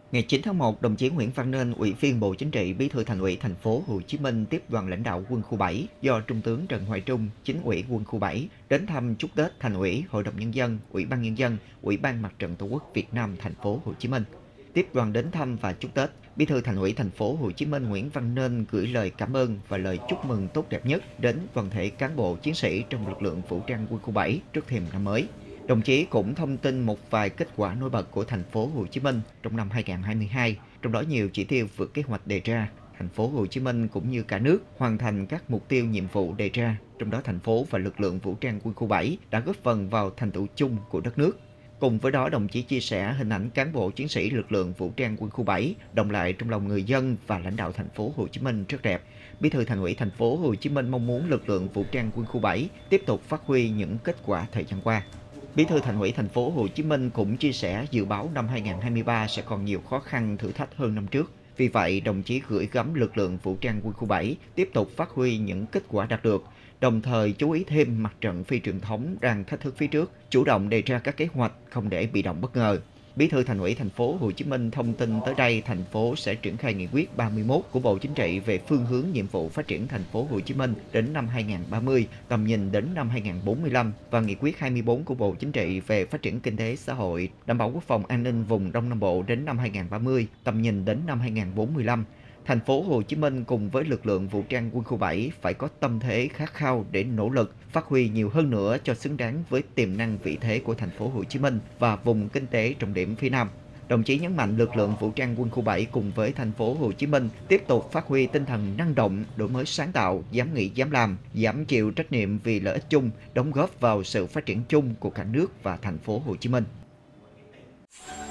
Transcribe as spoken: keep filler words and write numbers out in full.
Ngày chín tháng một, đồng chí Nguyễn Văn Nên, Ủy viên Bộ Chính trị, Bí thư Thành ủy Thành phố Hồ Chí Minh tiếp đoàn lãnh đạo Quân khu bảy do Trung tướng Trần Hoài Trung, Chính ủy Quân khu bảy đến thăm chúc Tết Thành ủy, Hội đồng nhân dân, Ủy ban nhân dân, Ủy ban Mặt trận Tổ quốc Việt Nam Thành phố Hồ Chí Minh. Tiếp đoàn đến thăm và chúc Tết, Bí thư Thành ủy Thành phố Hồ Chí Minh Nguyễn Văn Nên gửi lời cảm ơn và lời chúc mừng tốt đẹp nhất đến toàn thể cán bộ chiến sĩ trong lực lượng vũ trang Quân khu bảy trước thềm năm mới. Đồng chí cũng thông tin một vài kết quả nổi bật của thành phố Hồ Chí Minh trong năm hai không hai hai, trong đó nhiều chỉ tiêu vượt kế hoạch đề ra. Thành phố Hồ Chí Minh cũng như cả nước hoàn thành các mục tiêu nhiệm vụ đề ra, trong đó thành phố và lực lượng vũ trang Quân khu bảy đã góp phần vào thành tựu chung của đất nước. Cùng với đó, đồng chí chia sẻ hình ảnh cán bộ chiến sĩ lực lượng vũ trang Quân khu bảy đọng lại trong lòng người dân và lãnh đạo thành phố Hồ Chí Minh rất đẹp. Bí thư Thành ủy Thành phố Hồ Chí Minh mong muốn lực lượng vũ trang Quân khu bảy tiếp tục phát huy những kết quả thời gian qua. Bí thư Thành ủy Thành phố Hồ Chí Minh cũng chia sẻ dự báo năm hai không hai ba sẽ còn nhiều khó khăn thử thách hơn năm trước. Vì vậy, đồng chí gửi gắm lực lượng vũ trang Quân khu bảy tiếp tục phát huy những kết quả đạt được, đồng thời chú ý thêm mặt trận phi truyền thống đang thách thức phía trước, chủ động đề ra các kế hoạch không để bị động bất ngờ. Bí thư Thành ủy Thành phố Hồ Chí Minh thông tin tới đây thành phố sẽ triển khai nghị quyết ba mươi mốt của Bộ Chính trị về phương hướng nhiệm vụ phát triển thành phố Hồ Chí Minh đến năm hai không ba mươi, tầm nhìn đến năm hai không bốn lăm và nghị quyết hai mươi tư của Bộ Chính trị về phát triển kinh tế xã hội, đảm bảo quốc phòng an ninh vùng Đông Nam Bộ đến năm hai không ba mươi, tầm nhìn đến năm hai không bốn lăm. Thành phố Hồ Chí Minh cùng với lực lượng vũ trang Quân khu bảy phải có tâm thế khát khao để nỗ lực phát huy nhiều hơn nữa cho xứng đáng với tiềm năng vị thế của thành phố Hồ Chí Minh và vùng kinh tế trọng điểm phía Nam. Đồng chí nhấn mạnh lực lượng vũ trang Quân khu bảy cùng với thành phố Hồ Chí Minh tiếp tục phát huy tinh thần năng động, đổi mới sáng tạo, dám nghĩ dám làm, dám chịu trách nhiệm vì lợi ích chung, đóng góp vào sự phát triển chung của cả nước và thành phố Hồ Chí Minh.